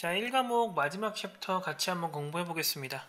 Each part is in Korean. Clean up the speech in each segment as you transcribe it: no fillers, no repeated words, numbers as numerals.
자, 1과목 마지막 챕터 같이 한번 공부해 보겠습니다.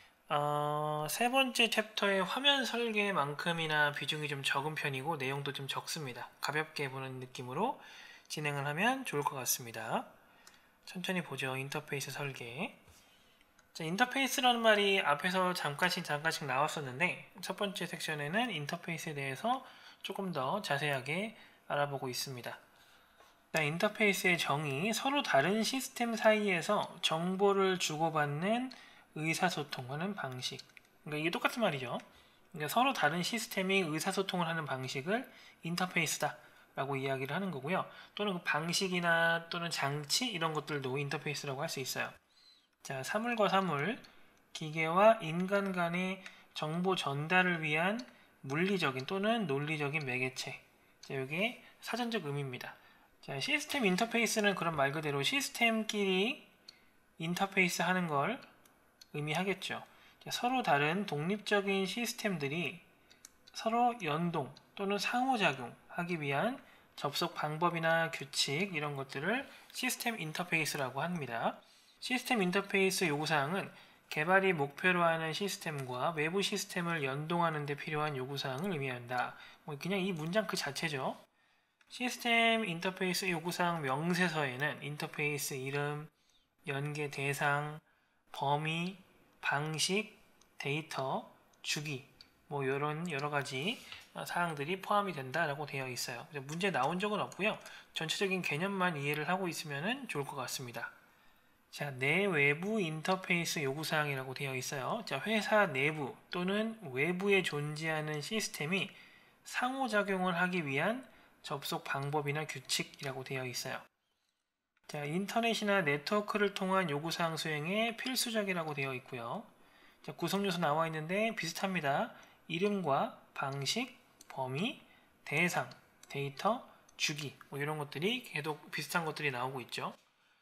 세 번째 챕터의 화면 설계만큼이나 비중이 좀 적은 편이고 내용도 좀 적습니다. 가볍게 보는 느낌으로 진행을 하면 좋을 것 같습니다. 천천히 보죠. 인터페이스 설계. 자, 인터페이스라는 말이 앞에서 잠깐씩 나왔었는데 첫 번째 섹션에는 인터페이스에 대해서 조금 더 자세하게 알아보고 있습니다. 자, 인터페이스의 정의, 서로 다른 시스템 사이에서 정보를 주고받는 의사소통하는 방식. 그러니까 이게 똑같은 말이죠. 그러니까 서로 다른 시스템이 의사소통을 하는 방식을 인터페이스다 라고 이야기를 하는 거고요. 또는 그 방식이나 또는 장치 이런 것들도 인터페이스라고 할 수 있어요. 자, 사물과 사물, 기계와 인간 간의 정보 전달을 위한 물리적인 또는 논리적인 매개체. 자, 이게 사전적 의미입니다. 자, 시스템 인터페이스는 그런 말 그대로 시스템끼리 인터페이스 하는 걸 의미하겠죠. 자, 서로 다른 독립적인 시스템들이 서로 연동 또는 상호작용하기 위한 접속 방법이나 규칙 이런 것들을 시스템 인터페이스라고 합니다. 시스템 인터페이스 요구사항은 개발이 목표로 하는 시스템과 외부 시스템을 연동하는 데 필요한 요구사항을 의미한다. 뭐 그냥 이 문장 그 자체죠. 시스템 인터페이스 요구사항 명세서에는 인터페이스 이름, 연계 대상, 범위, 방식, 데이터, 주기 뭐 이런 여러 가지 사항들이 포함이 된다라고 되어 있어요. 문제 나온 적은 없고요. 전체적인 개념만 이해를 하고 있으면 좋을 것 같습니다. 자, 내외부 인터페이스 요구사항이라고 되어 있어요. 자, 회사 내부 또는 외부에 존재하는 시스템이 상호작용을 하기 위한 접속 방법이나 규칙이라고 되어 있어요. 자, 인터넷이나 네트워크를 통한 요구사항 수행에 필수적이라고 되어 있고요. 자, 구성요소 나와 있는데 비슷합니다. 이름과 방식, 범위, 대상, 데이터, 주기 뭐 이런 것들이 계속 비슷한 것들이 나오고 있죠.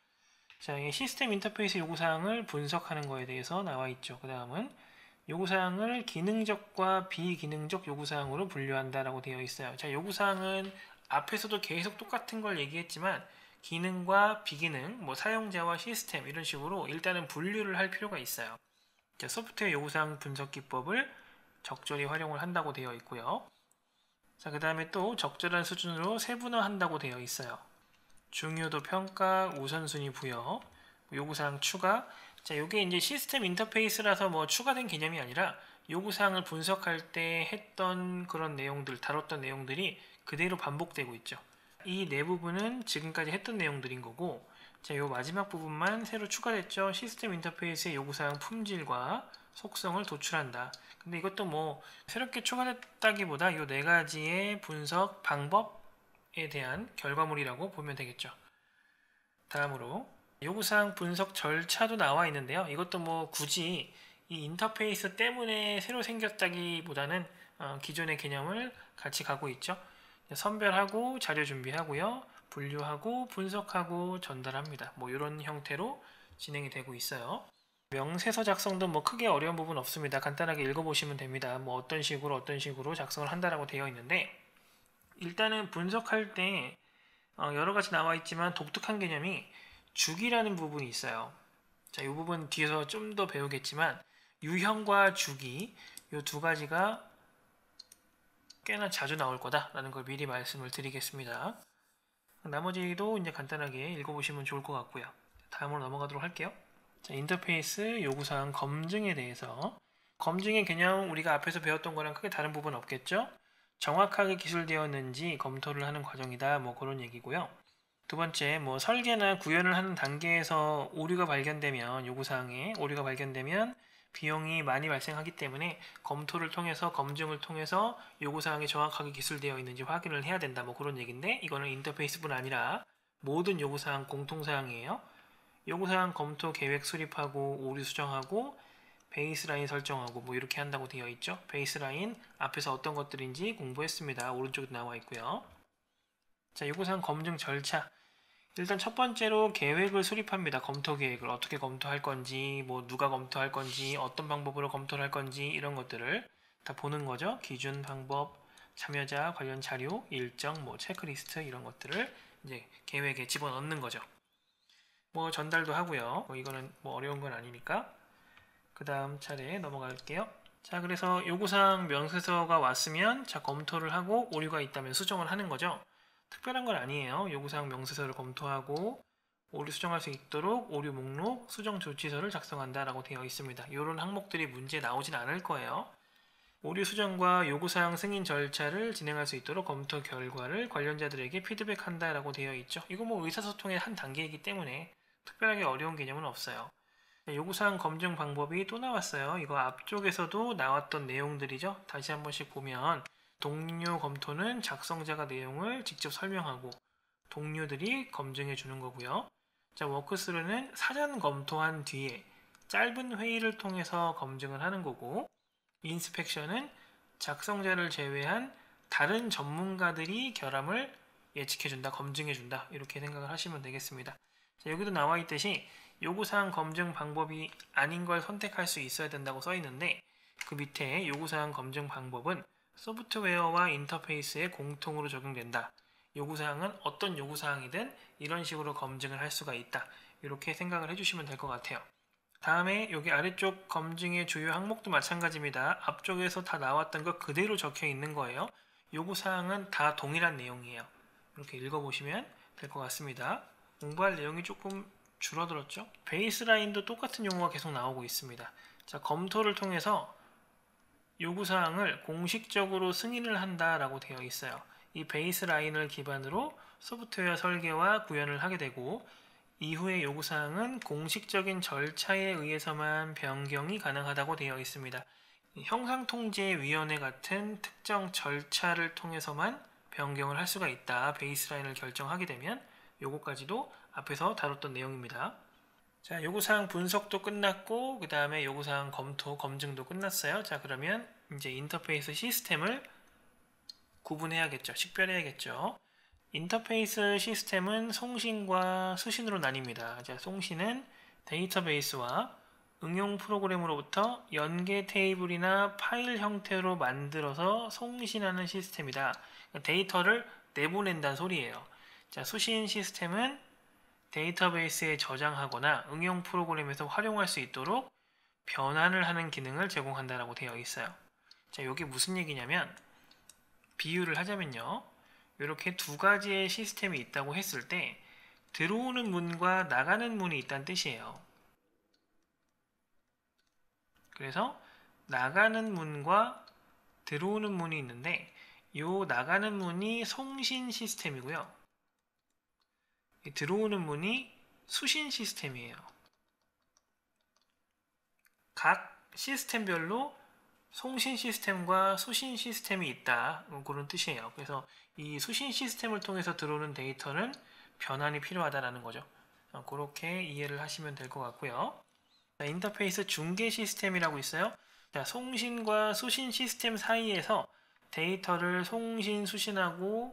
자, 시스템 인터페이스 요구사항을 분석하는 거에 대해서 나와 있죠. 그 다음은 요구사항을 기능적과 비기능적 요구사항으로 분류한다라고 되어 있어요. 자, 요구사항은 앞에서도 계속 똑같은 걸 얘기했지만 기능과 비기능, 뭐 사용자와 시스템 이런 식으로 일단은 분류를 할 필요가 있어요. 자, 소프트웨어 요구사항 분석 기법을 적절히 활용을 한다고 되어 있고요. 자, 그 다음에 또 적절한 수준으로 세분화한다고 되어 있어요. 중요도 평가, 우선순위 부여, 요구사항 추가. 자, 요게 이제 시스템 인터페이스라서 뭐 추가된 개념이 아니라 요구사항을 분석할 때 했던 그런 내용들, 다뤘던 내용들이 그대로 반복되고 있죠. 이 네 부분은 지금까지 했던 내용들인 거고, 자, 요 마지막 부분만 새로 추가됐죠. 시스템 인터페이스의 요구사항 품질과 속성을 도출한다. 근데 이것도 뭐 새롭게 추가됐다기보다 요 네 가지의 분석 방법에 대한 결과물이라고 보면 되겠죠. 다음으로 요구사항 분석 절차도 나와 있는데요. 이것도 뭐 굳이 이 인터페이스 때문에 새로 생겼다기보다는 기존의 개념을 같이 가고 있죠. 선별하고 자료 준비하고요. 분류하고 분석하고 전달합니다. 뭐 이런 형태로 진행이 되고 있어요. 명세서 작성도 뭐 크게 어려운 부분 없습니다. 간단하게 읽어보시면 됩니다. 뭐 어떤 식으로 작성을 한다라고 되어 있는데 일단은 분석할 때 여러 가지 나와 있지만 독특한 개념이 주기라는 부분이 있어요. 자, 이 부분 뒤에서 좀 더 배우겠지만 유형과 주기 이 두 가지가 꽤나 자주 나올 거다라는 걸 미리 말씀을 드리겠습니다. 나머지도 이제 간단하게 읽어보시면 좋을 것 같고요. 다음으로 넘어가도록 할게요. 자, 인터페이스 요구사항 검증에 대해서 검증의 개념 우리가 앞에서 배웠던 거랑 크게 다른 부분 없겠죠? 정확하게 기술되었는지 검토를 하는 과정이다. 뭐 그런 얘기고요. 두 번째, 뭐 설계나 구현을 하는 단계에서 오류가 발견되면 요구사항에 오류가 발견되면 비용이 많이 발생하기 때문에 검토를 통해서 검증을 통해서 요구사항이 정확하게 기술되어 있는지 확인을 해야 된다. 뭐 그런 얘기인데 이거는 인터페이스뿐 아니라 모든 요구사항 공통사항이에요. 요구사항 검토 계획 수립하고 오류 수정하고 베이스라인 설정하고 뭐 이렇게 한다고 되어 있죠. 베이스라인 앞에서 어떤 것들인지 공부했습니다. 오른쪽에 나와 있고요. 자, 요구사항 검증 절차. 일단 첫 번째로 계획을 수립합니다. 검토 계획을 어떻게 검토할 건지, 뭐 누가 검토할 건지, 어떤 방법으로 검토를 할 건지 이런 것들을 다 보는 거죠. 기준, 방법, 참여자, 관련 자료, 일정, 뭐 체크리스트 이런 것들을 이제 계획에 집어넣는 거죠. 뭐 전달도 하고요. 이거는 뭐 어려운 건 아니니까. 그 다음 차례에 넘어갈게요. 자, 그래서 요구사항 명세서가 왔으면 자 검토를 하고 오류가 있다면 수정을 하는 거죠. 특별한 건 아니에요. 요구사항 명세서를 검토하고 오류 수정할 수 있도록 오류 목록, 수정 조치서를 작성한다라고 되어 있습니다. 이런 항목들이 문제 나오진 않을 거예요. 오류 수정과 요구사항 승인 절차를 진행할 수 있도록 검토 결과를 관련자들에게 피드백한다라고 되어 있죠. 이거 뭐 의사소통의 한 단계이기 때문에 특별하게 어려운 개념은 없어요. 요구사항 검증 방법이 또 나왔어요. 이거 앞쪽에서도 나왔던 내용들이죠. 다시 한 번씩 보면 동료 검토는 작성자가 내용을 직접 설명하고 동료들이 검증해 주는 거고요. 자, 워크스루는 사전 검토한 뒤에 짧은 회의를 통해서 검증을 하는 거고, 인스펙션은 작성자를 제외한 다른 전문가들이 결함을 예측해준다, 검증해준다, 이렇게 생각을 하시면 되겠습니다. 자, 여기도 나와 있듯이 요구사항 검증 방법이 아닌 걸 선택할 수 있어야 된다고 써 있는데, 그 밑에 요구사항 검증 방법은 소프트웨어와 인터페이스에 공통으로 적용된다. 요구사항은 어떤 요구사항이든 이런 식으로 검증을 할 수가 있다. 이렇게 생각을 해주시면 될 것 같아요. 다음에 여기 아래쪽 검증의 주요 항목도 마찬가지입니다. 앞쪽에서 다 나왔던 거 그대로 적혀 있는 거예요. 요구사항은 다 동일한 내용이에요. 이렇게 읽어보시면 될 것 같습니다. 공부할 내용이 조금 줄어들었죠? 베이스라인도 똑같은 용어가 계속 나오고 있습니다. 자, 검토를 통해서 요구사항을 공식적으로 승인을 한다라고 되어 있어요. 이 베이스라인을 기반으로 소프트웨어 설계와 구현을 하게 되고, 이후의 요구사항은 공식적인 절차에 의해서만 변경이 가능하다고 되어 있습니다. 형상통제위원회 같은 특정 절차를 통해서만 변경을 할 수가 있다. 베이스라인을 결정하게 되면 요거까지도 앞에서 다뤘던 내용입니다. 자, 요구사항 분석도 끝났고 그 다음에 요구사항 검토, 검증도 끝났어요. 자, 그러면 이제 인터페이스 시스템을 구분해야겠죠. 식별해야겠죠. 인터페이스 시스템은 송신과 수신으로 나뉩니다. 자, 송신은 데이터베이스와 응용 프로그램으로부터 연계 테이블이나 파일 형태로 만들어서 송신하는 시스템이다. 데이터를 내보낸다는 소리예요. 자, 수신 시스템은 데이터베이스에 저장하거나 응용 프로그램에서 활용할 수 있도록 변환을 하는 기능을 제공한다라고 되어 있어요. 자, 이게 무슨 얘기냐면, 비유를 하자면요, 이렇게 두 가지의 시스템이 있다고 했을 때 들어오는 문과 나가는 문이 있다는 뜻이에요. 그래서 나가는 문과 들어오는 문이 있는데, 이 나가는 문이 송신 시스템이고요, 들어오는 문이 수신 시스템이에요. 각 시스템별로 송신 시스템과 수신 시스템이 있다, 그런 뜻이에요. 그래서 이 수신 시스템을 통해서 들어오는 데이터는 변환이 필요하다라는 거죠. 그렇게 이해를 하시면 될 것 같고요. 자, 인터페이스 중개 시스템이라고 있어요. 자, 송신과 수신 시스템 사이에서 데이터를 송신, 수신하고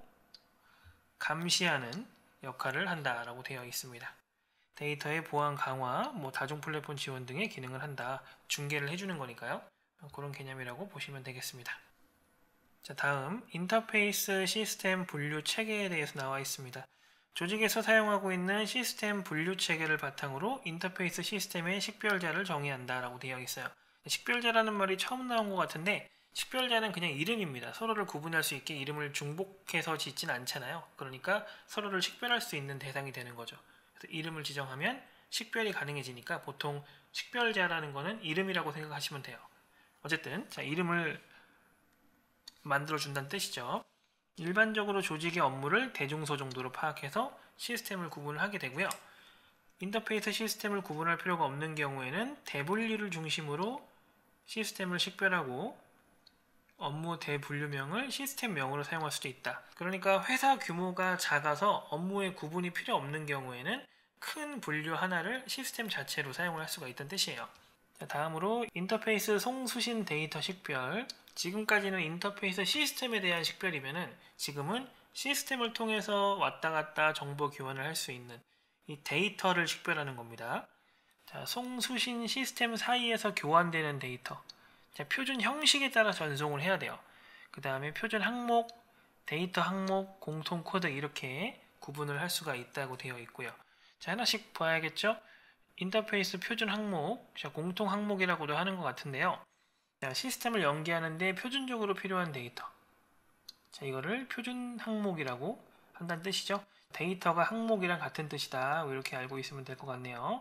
감시하는 역할을 한다라고 되어 있습니다. 데이터의 보안 강화, 다중 플랫폼 지원 등의 기능을 한다. 중개를 해주는 거니까요. 그런 개념이라고 보시면 되겠습니다. 자, 다음 인터페이스 시스템 분류 체계에 대해서 나와 있습니다. 조직에서 사용하고 있는 시스템 분류 체계를 바탕으로 인터페이스 시스템의 식별자를 정의한다라고 되어 있어요. 식별자라는 말이 처음 나온 것 같은데, 식별자는 그냥 이름입니다. 서로를 구분할 수 있게 이름을 중복해서 짓진 않잖아요. 그러니까 서로를 식별할 수 있는 대상이 되는 거죠. 그래서 이름을 지정하면 식별이 가능해지니까 보통 식별자라는 거는 이름이라고 생각하시면 돼요. 어쨌든 자, 이름을 만들어준다는 뜻이죠. 일반적으로 조직의 업무를 대중소 정도로 파악해서 시스템을 구분을 하게 되고요. 인터페이스 시스템을 구분할 필요가 없는 경우에는 대분류를 중심으로 시스템을 식별하고 업무 대분류명을 시스템명으로 사용할 수도 있다. 그러니까 회사 규모가 작아서 업무의 구분이 필요 없는 경우에는 큰 분류 하나를 시스템 자체로 사용을 할 수가 있다는 뜻이에요. 자, 다음으로 인터페이스 송수신 데이터 식별. 지금까지는 인터페이스 시스템에 대한 식별이면은 지금은 시스템을 통해서 왔다 갔다 정보 교환을 할 수 있는 이 데이터를 식별하는 겁니다. 자, 송수신 시스템 사이에서 교환되는 데이터. 자, 표준 형식에 따라 전송을 해야 돼요. 그 다음에 표준 항목, 데이터 항목, 공통 코드 이렇게 구분을 할 수가 있다고 되어 있고요. 자, 하나씩 봐야겠죠? 인터페이스 표준 항목, 자, 공통 항목이라고도 하는 것 같은데요. 자, 시스템을 연계하는데 표준적으로 필요한 데이터. 자, 이거를 표준 항목이라고 한다는 뜻이죠. 데이터가 항목이랑 같은 뜻이다. 이렇게 알고 있으면 될 것 같네요.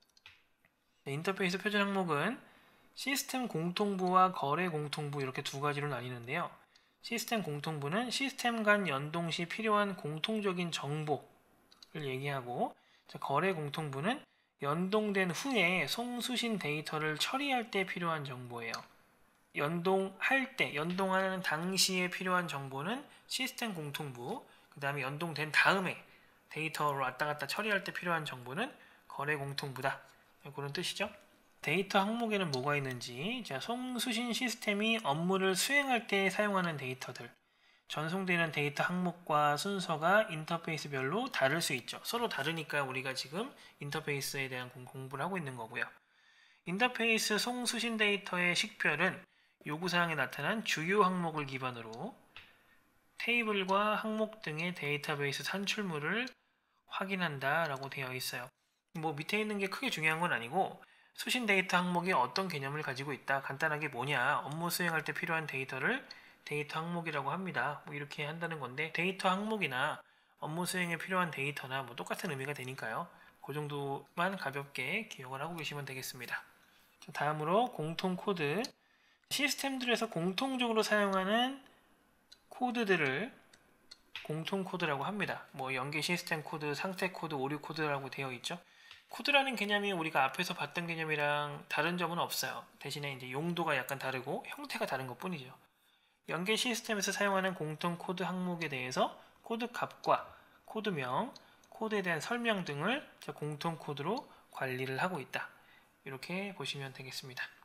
네, 인터페이스 표준 항목은 시스템 공통부와 거래 공통부 이렇게 두 가지로 나뉘는데요. 시스템 공통부는 시스템 간 연동 시 필요한 공통적인 정보를 얘기하고, 거래 공통부는 연동된 후에 송수신 데이터를 처리할 때 필요한 정보예요. 연동할 때, 연동하는 당시에 필요한 정보는 시스템 공통부, 그 다음에 연동된 다음에 데이터로 왔다 갔다 처리할 때 필요한 정보는 거래 공통부다. 그런 뜻이죠. 데이터 항목에는 뭐가 있는지, 자, 송수신 시스템이 업무를 수행할 때 사용하는 데이터들, 전송되는 데이터 항목과 순서가 인터페이스별로 다를 수 있죠. 서로 다르니까 우리가 지금 인터페이스에 대한 공부를 하고 있는 거고요. 인터페이스 송수신 데이터의 식별은 요구사항에 나타난 주요 항목을 기반으로 테이블과 항목 등의 데이터베이스 산출물을 확인한다 라고 되어 있어요. 뭐 밑에 있는 게 크게 중요한 건 아니고, 수신 데이터 항목이 어떤 개념을 가지고 있다, 간단하게 뭐냐, 업무 수행할 때 필요한 데이터를 데이터 항목이라고 합니다. 뭐 이렇게 한다는 건데, 데이터 항목이나 업무 수행에 필요한 데이터나 뭐 똑같은 의미가 되니까요. 그 정도만 가볍게 기억을 하고 계시면 되겠습니다. 자, 다음으로 공통 코드. 시스템들에서 공통적으로 사용하는 코드들을 공통 코드라고 합니다. 뭐 연계 시스템 코드, 상태 코드, 오류 코드라고 되어 있죠. 코드라는 개념이 우리가 앞에서 봤던 개념이랑 다른 점은 없어요. 대신에 이제 용도가 약간 다르고 형태가 다른 것 뿐이죠. 연계 시스템에서 사용하는 공통 코드 항목에 대해서 코드 값과 코드명, 코드에 대한 설명 등을 공통 코드로 관리를 하고 있다. 이렇게 보시면 되겠습니다.